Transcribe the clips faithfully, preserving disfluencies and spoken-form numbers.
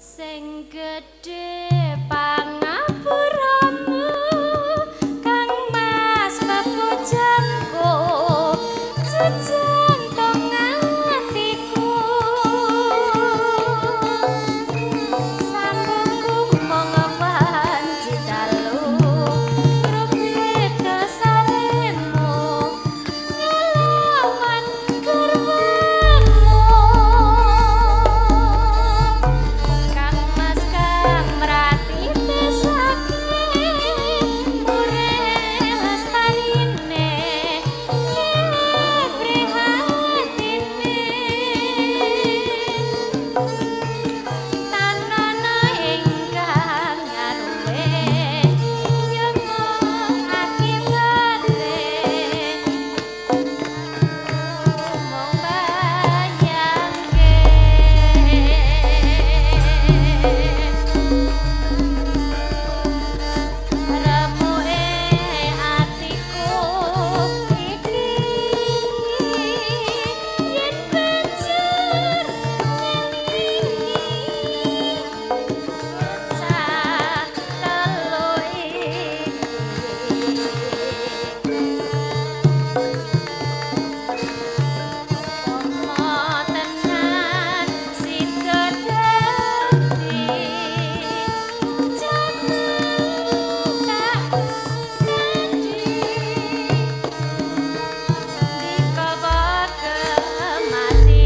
Sing gedhe pangapuramu Kang Mas Bapujangku jejeng tong atiku sambung mong panci dalu rubit kesaremu ngelawan garwamu Kang Mas Kang merati desake mure lestarine prihatine tanana ingkang ngaruwe nyemong akibate mong bayangke remuke atiku iki yen banjur ngelingi bocah telu iki Pomo tenan sida dadi jatuh tak dadi dikawat kemati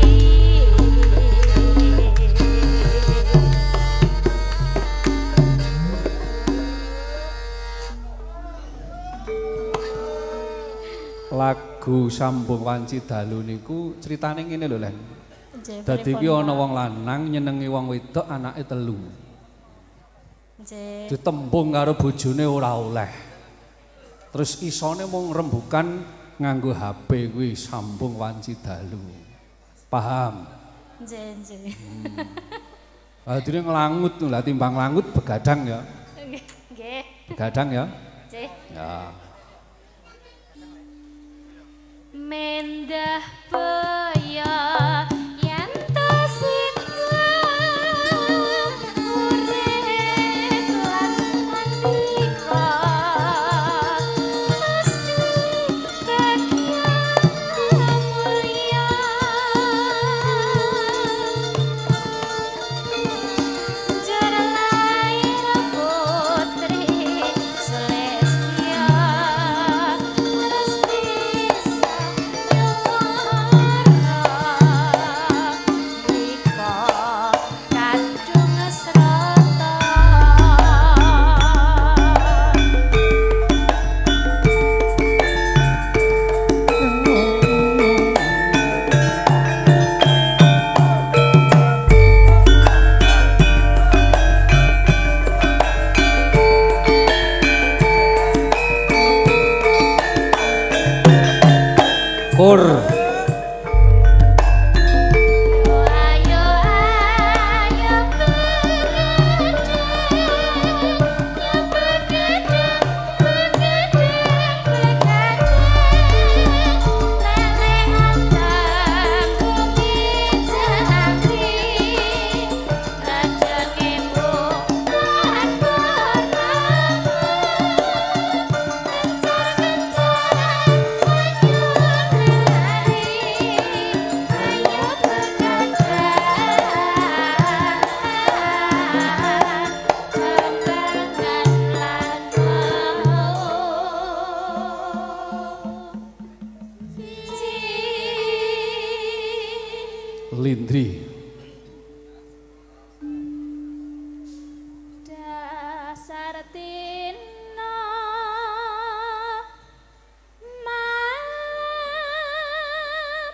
Lagu Sambung Wanci Dalu niku critane ngene lho Len. Nggih, Dadi iki pripun, ana Pak? wong lanang nyenengi wong wedok anake telu. Nggih. Ditembung karo bojone ora oleh. Terus isone mung rembukan nganggo H P kuwi Sambung Wanci Dalu. Paham? Nggih, nggih. Adine nglangut lho, lah timbang langut begadang ya. Nggih, nggih. Begadang ya. Nggih. Ya. Mendah boyo yen to singgah urip lan andika mesti bagian mulya njur lair putri Sulistya terus bisa Pur. Ayo ayo begadang, begadang, begadang, lelehan sambung dijangkri, lajengmu lan koramu, Lindri. dasar tino malam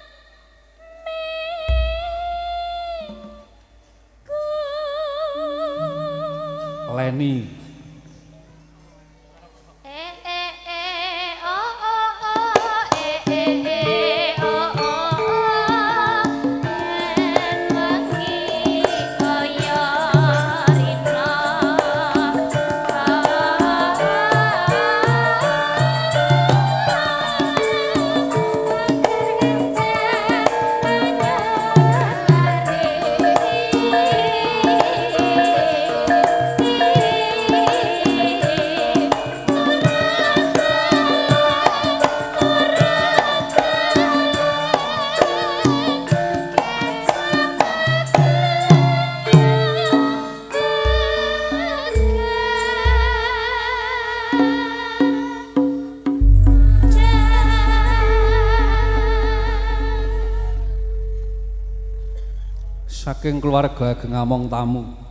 minggu Leni. eh eh eh oh oh oh eh eh eh oh oh oh yen wengi kaya rina saking keluarga Ageng Among Tamu.